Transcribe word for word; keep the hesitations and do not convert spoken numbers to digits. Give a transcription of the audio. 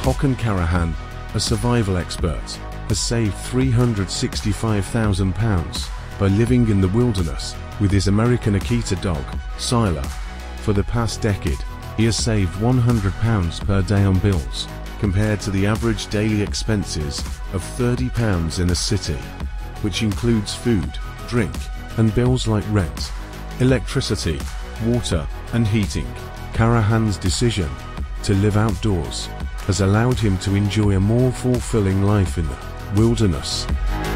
Hakan Karahan, a survival expert, has saved three hundred sixty-five thousand pounds by living in the wilderness with his American Akita dog, Sila. For the past decade, he has saved one hundred pounds per day on bills, compared to the average daily expenses of thirty pounds in a city, which includes food, drink, and bills like rent, electricity, water, and heating. Karahan's decision to live outdoors has allowed him to enjoy a more fulfilling life in the wilderness.